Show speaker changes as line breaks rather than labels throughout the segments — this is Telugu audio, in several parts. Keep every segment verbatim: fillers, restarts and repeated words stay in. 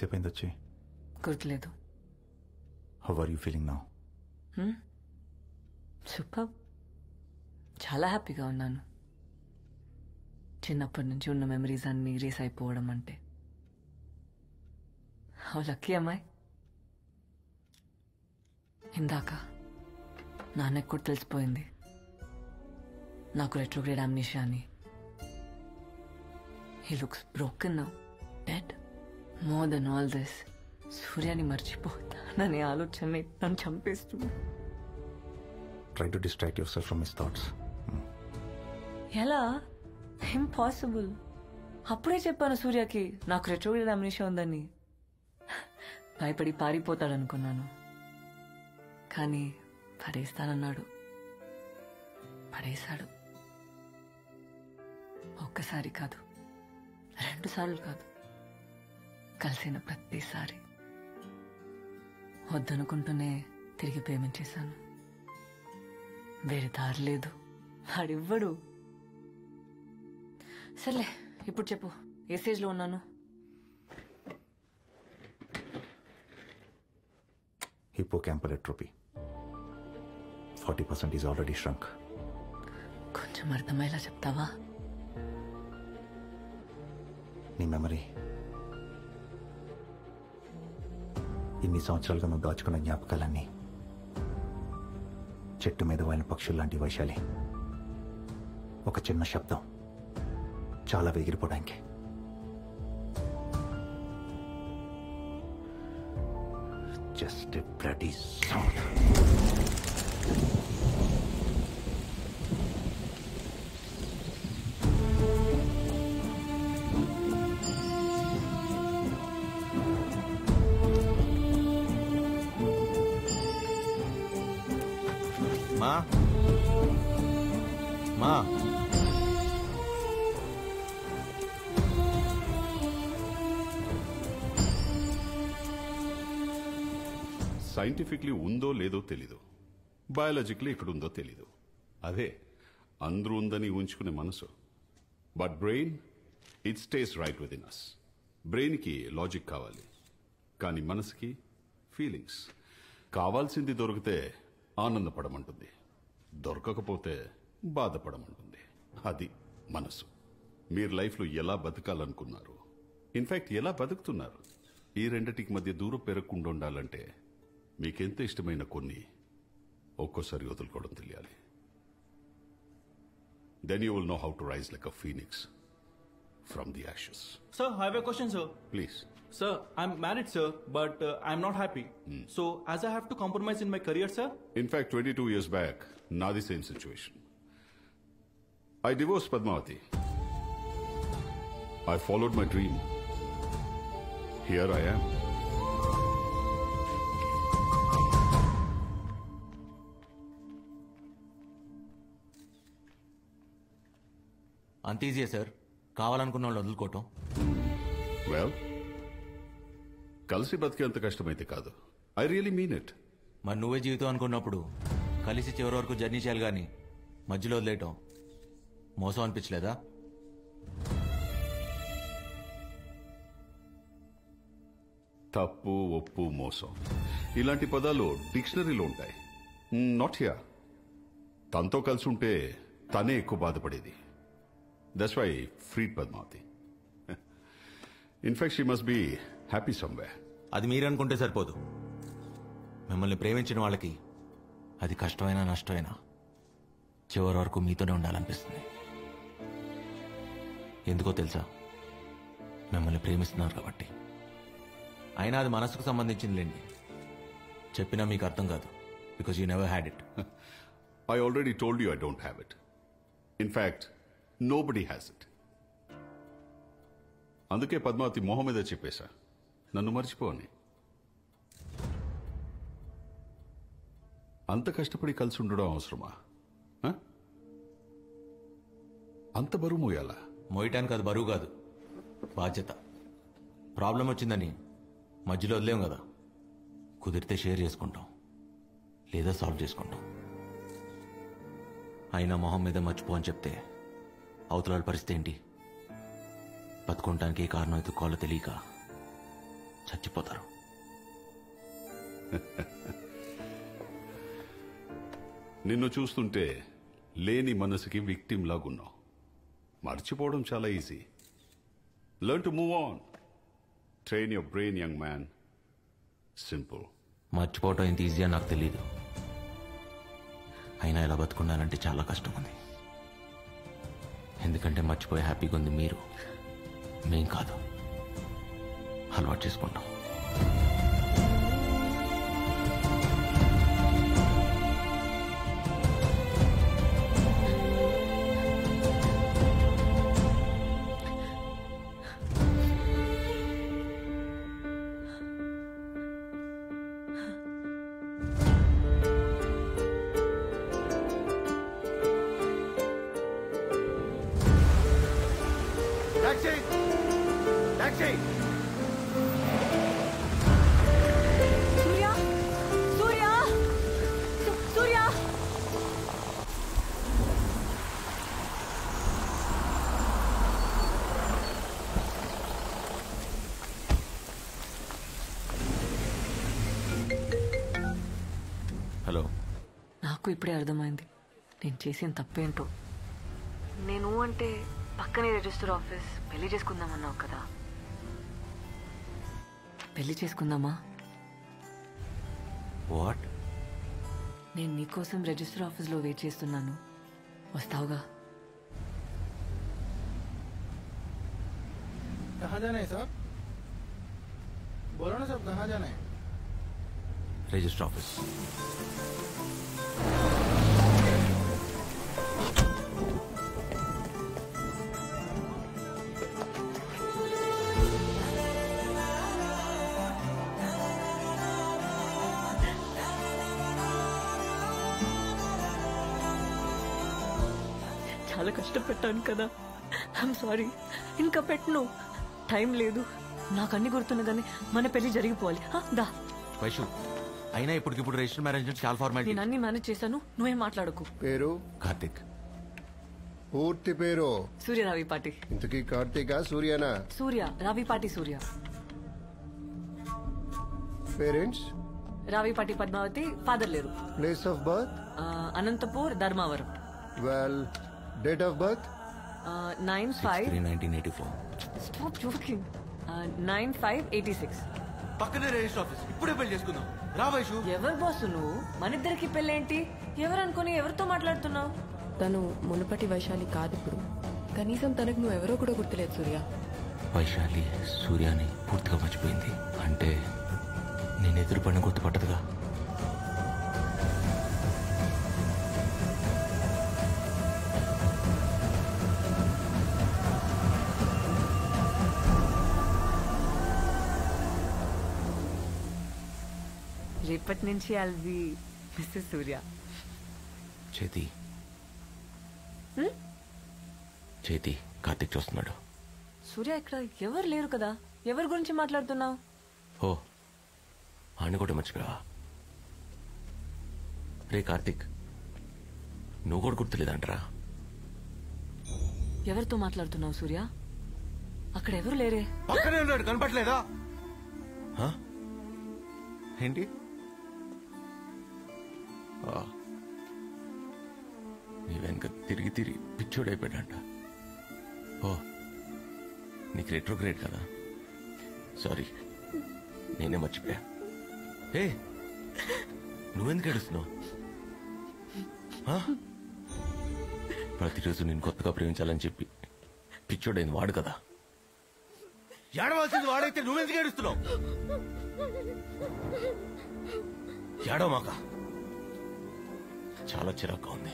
ఎంతసేపు అయింది వచ్చి?
గుర్తులేదు.
How are you feeling now?
Super. చాలా హ్యాపీగా ఉన్నాను. చిన్నప్పటి నుంచి ఉన్న మెమరీస్ అన్నీ రేస్ అయిపోవడం అంటే హౌ లక్కీ అమ్మాయి. ఇందాక నాన్నకు కూడా తెలిసిపోయింది నాకు రెట్రోగ్రేడ్ అమ్నీషియా అని. He looks broken now, dead. More than all this, సూర్యాని మర్చిపోతాననే ఆలోచనని నన్ను చంపేస్తుంది.
Try to distract yourself from his thoughts.
ఎలా? ఇంపాసిబుల్. అప్పుడే చెప్పాను సూర్యకి నాకు రెట్రోగ్రేడ్ అమ్నీషియా ఉందని. భయపడి పారిపోతాడనుకున్నాను, కానీ పడేస్తానన్నాడు. పడేశాడు. ఒక్కసారి కాదు, రెండు సార్లు కాదు, కలిసిన ప్రతిసారి. వద్దనుకుంటూనే తిరిగి ప్రేమించేశాను. వేరే దారి లేదు. వాడివ్వడు. సర్లే, ఇప్పుడు చెప్పు, ఏ స్టేజ్లో ఉన్నాను?
Hippocampal atrophy. Forty percent is already shrunk.
కొంచెం అర్థమయ్యేలా చెప్తావా?
నీ మెమరీ ఇన్ని సంవత్సరాలుగా నువ్వు దాచుకున్న జ్ఞాపకాలన్నీ చెట్టు మీద వాలిన పక్షులు లాంటి వైశాలి. ఒక చిన్న శబ్దం చాలా ఎగిరిపోవడానికి. Just a bloody sound.
మా మా
సైంటిఫిక్లీ ఉందో లేదో తెలీదు, బయాలజికలీ ఇక్కడ ఉందో తెలీదు. అదే అందరూ ఉందని ఊహించుకునే మనసు. But brain, it stays right within us. బ్రెయిన్కి లాజిక్ కావాలి, కానీ మనసుకి ఫీలింగ్స్. కావాల్సింది దొరికితే ఆనందపడమంటుంది, దొరకకపోతే బాధపడమంటుంది. అది మనసు. మీరు లైఫ్లో ఎలా బతకాలనుకున్నారు, ఇన్ఫ్యాక్ట్ ఎలా బతుకుతున్నారు, ఈ రెండిటికి మధ్య దూరం పెరగకుండా ఉండాలంటే మీకెంత ఇష్టమైన కొన్ని ఒక్కోసారి వదులుకోవడం తెలియాలి. Then you will know how to rise like a phoenix from the ashes.
Sir, I have a question, sir.
Please.
Sir, I'm married, sir, but uh, I'm not happy. Hmm. So, as I have to compromise in my career, sir?
In fact, twenty-two years back, now the same situation. I divorced Padmavati. I followed my dream. Here I am.
అంత ఈజీయే సార్, కావాలనుకున్న వాళ్ళు వదులుకోవటం.
వెల్, కలిసి బతికేంత కష్టమైతే కాదు. I really mean it.
మరి నువ్వే జీవితం అనుకున్నప్పుడు కలిసి చివరి వరకు జర్నీ చేయాలి, కానీ మధ్యలో వదిలేయటం మోసం అనిపించలేదా?
తప్పు, ఒప్పు, మోసం ఇలాంటి పదాలు డిక్షనరీలో ఉంటాయి. Not here. తనతో కలిసి ఉంటే తనే ఎక్కువ బాధపడేది. That's why freed Padmavati. In fact she must be happy somewhere.
అది మీరు అనుకుంటే సరిపోదు. మిమ్మల్ని ప్రేమించిన వాళ్ళకి అది కష్టమైనా నష్టమైనా చివరి వరకు మీతోనే ఉండాలనిపిస్తుంది. ఎందుకో తెలుసా? మిమ్మల్ని ప్రేమిస్తున్నారు కాబట్టి. అయినా అది మనసుకు సంబంధించిందిలేండి. చెప్పినా మీకు అర్థం కాదు, because you never had it.
I already told you I don't have it. In fact nobody has it. అందుకే పద్మావతి మొహం మీద చెప్పేశా, నన్ను మర్చిపోని. అంత కష్టపడి కలిసి ఉండడం అవసరమా? అంత బరువు మోయాలా?
మోయటానికి అది బరువు కాదు, బాధ్యత. ప్రాబ్లం వచ్చిందని మధ్యలో వదిలేం కదా. కుదిరితే షేర్ చేసుకుంటాం, లేదా సాల్వ్ చేసుకుంటాం. అయినా మొహం మీద మర్చిపో అని చెప్తే అవతల పరిస్థితి ఏంటి? బతుకుంటానికి ఏ కారణం ఎత్తుకోవాలో తెలియక చచ్చిపోతారు.
నిన్ను చూస్తుంటే లేని మనసుకి విక్టిమ్ లాగున్నావు. మర్చిపోవడం చాలా easy. Learn to move on. Train your brain young man. Simple.
మర్చిపోవటం ఎంత ఈజీ అని నాకు తెలియదు. అయినా ఇలా బతుకున్నానంటే చాలా కష్టం ఉంది. ఎందుకంటే మర్చిపోయి హ్యాపీగా ఉంది మీరు, మేం కాదు. అలవాటు చేసుకుంటాం.
సూర్య సూర్య సు- సూర్య
హలో.
నాకు ఇప్పుడే అర్థమైంది నేను చేసిన తప్పేంటో. నేను అంటే పక్కనే రిజిస్టర్ ఆఫీస్, పెళ్లి చేసుకుందామన్నావు కదా. పెళ్లి చేసుకుందామా?
వాట్?
నేను నీకోసం రిజిస్టర్ ఆఫీస్లో వెయిట్ చేస్తున్నాను, వస్తావుగా?
कहाँ जाना है साहब? बोलो ना साहब, कहाँ जाना है?
Register office.
చాలా కష్టపెట్టాను కదా, ఐఎమ్ సారీ. ఇంకా పెట్టను, టైం లేదు. నాకు అన్ని గుర్తున్నా కానీ మన పెళ్లి జరిగిపోవాలి. హా, దా.
వైషు, అయినా ఇప్పటికిప్పుడు రిజిస్టర్ మ్యారేజ్ అంటే చాలా ఫార్మాలిటీ.
నేను అన్ని మేనేజ్ చేశాను, నువ్వేం మాట్లాడకు.
పేరు
కార్తిక్.
పూర్తి పేరు
సూర్య రావిపాటి.
ఇంతకీ కార్తీక సూర్యనా?
సూర్య రావిపాటి సూర్య.
పేరెంట్స్?
రావిపాటి పద్మావతి. ఫాదర్ లేరు.
Place of birth?
ఆ, Anantapur Dharmavaram.
Well, date of birth?
Nine five
nineteen eighty four.
Stop joking. Nine five eighty six.
పక్కనే రిజిస్టర్ ఆఫీస్. ఇప్పుడే పెళ్లి చేసుకుందాం. రా వైషు.
ఎవరు బాసు నువ్వు? మన ఇద్దరికి పెళ్ళేంటి? ఎవరు అనుకుని ఎవరితో మాట్లాడుతున్నావు?
తను మునుపటి వైశాలి కాదు ఇప్పుడు. కనీసం తనకు నువ్వు ఎవరో కూడా గుర్తులేదు సూర్య.
వైశాలి సూర్యాని పూర్తిగా మర్చిపోయింది అంటే నేను ఎదురుపడిన గుర్తుపట్టదుగా.
రేపటి నుంచి ఐల్ బి మిస్సెస్ సూర్య.
చేతి చేతి కార్తిక్ చూస్తున్నాడు.
సూర్య ఇక్కడ ఎవరు లేరు కదా, ఎవరి గురించి మాట్లాడుతున్నావు?
ఓ, ఆడిని కూడా మర్చిపోయావా? రే కార్తిక్, నువ్వు కూడా గుర్తులేదంటరా?
ఎవరితో మాట్లాడుతున్నావు సూర్య? అక్కడ ఎవరు లేరే.
పక్కనే ఉన్నాడు, కనపట్లేదా? హ? ఏంటి? ఆ, నీ వెనక తిరిగి తిరిగి పిచ్చోడైపోయాడంట. ఓ, నీకు రెట్రోగ్రేడ్ కదా, సారీ, నేనే మర్చిపోయా. ఏ, నువ్వెందుకు ఏడుస్తున్నావు? ఆ? ప్రతిరోజు నేను కొత్తగా ప్రేమించాలని చెప్పి పిచ్చోడైంది వాడు కదా. ఏడవలసింది వాడైతే నువ్వెందుకు ఏడుస్తున్నావు? ఏడవమాక, చాలా చిరాగ్గా ఉంది.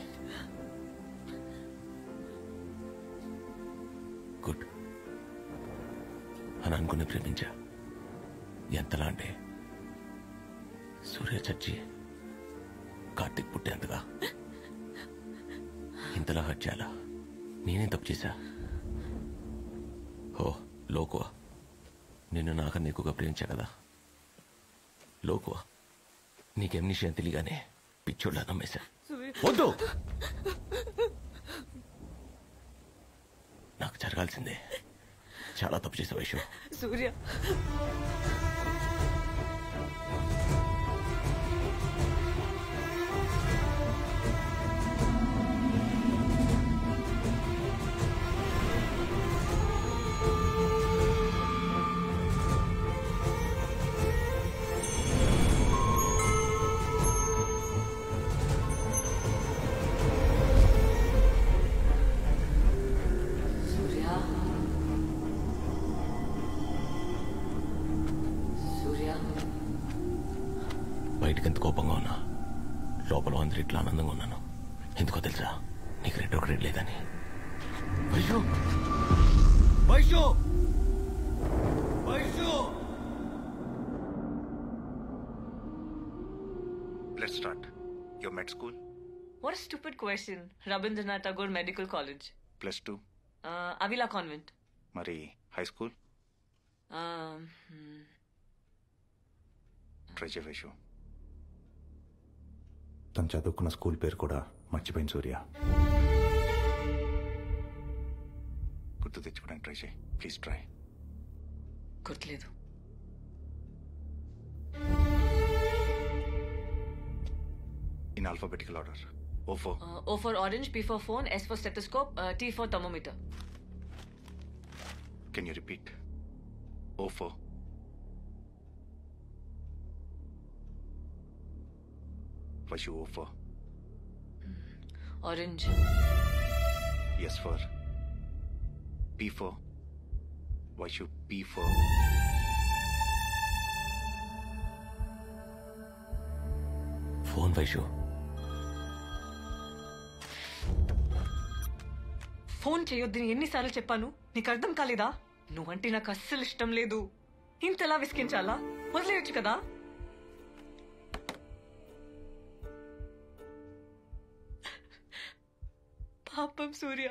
గుడ్ అని అనుకుని ప్రేమించా. ఎంతలా అంటే సూర్య చచ్చి కార్తిక్ పుట్టేంతగా. ఇంతలా హర్ట్ చేయాలా? నేనేం తప్పు చేశా? ఓ లోకువా, నిన్ను నాకన్నా ఎక్కువగా ప్రేమించా కదా. లోకువా, నీకేం నిశ్చయం తెలియగానే పిచ్చోళ్ళ నమ్మేశా. వద్దు, నాకు జరగాల్సిందే. చాలా తప్పు చేసే విషయం.
సూర్య
బయటకు ఎంత కోపంగా ఉన్నా లోపల అందరు ఇట్లా ఆనందంగా ఉన్నాను. ఎందుకో తెలుసా? నీకు రెండు ఒక రెండు లేదని. Vaishu Vaishu Vaishu
let's start. Your med school?
What a stupid question. Rabindranath Tagore Medical College.
Plus two.
Uh, Avila Convent.
మరి high school?
Um, hmm.
Try చేయ వైషు. తను చదువుకున్న స్కూల్ పేరు కూడా మర్చిపోయింది సూర్య. గుర్తు తెచ్చుకోవడానికి ట్రై చేయి ప్లీజ్. ట్రై.
గుర్తులేదు.
In alphabetical order. O for?
Uh, O for orange, P for phone, S for stethoscope, uh, T for thermometer.
Can you repeat? O for? What's your O for?
Orange.
S for? P for? What's your P for?
Phone Vaishu.
Phone చేయొద్దని ఎన్నిసార్లు చెప్పాను? నీకు అర్థం కాలేదా? నువ్వంటే నాకు అస్సలు ఇష్టం లేదు. ఇంతలా విసిగించాలా? వదిలేయొచ్చు కదా. పాపం సూర్య.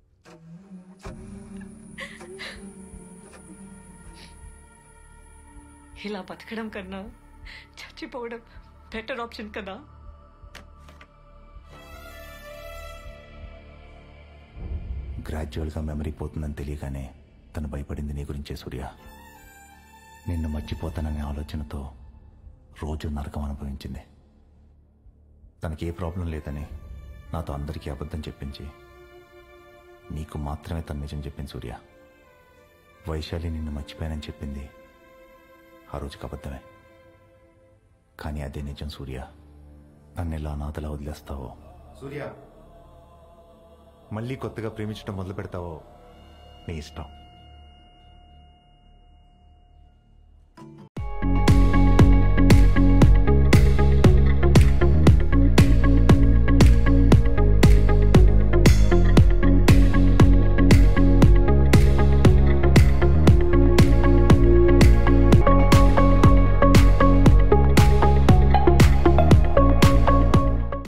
ఇలా బతకడం కన్నా చచ్చిపోవడం బెటర్ ఆప్షన్ కదా.
గ్రాడ్యువల్గా మెమరీ పోతుందని తెలియగానే తను భయపడింది నీ గురించే సూర్య. నిన్ను మర్చిపోతాననే ఆలోచనతో రోజు నరకం అనుభవించింది. తనకి ఏ ప్రాబ్లం లేదని నాతో అందరికీ అబద్ధం చెప్పించి నీకు మాత్రమే తను నిజం చెప్పింది సూర్య. వైశాలి నిన్ను మర్చిపోయానని చెప్పింది ఆ రోజుకి అబద్ధమే. కానీ అదే నిజం సూర్య. నన్ను ఎలా అనాథలా వదిలేస్తావో సూర్య, మళ్ళీ కొత్తగా ప్రేమించడం మొదలు పెడతావో నీ ఇష్టం.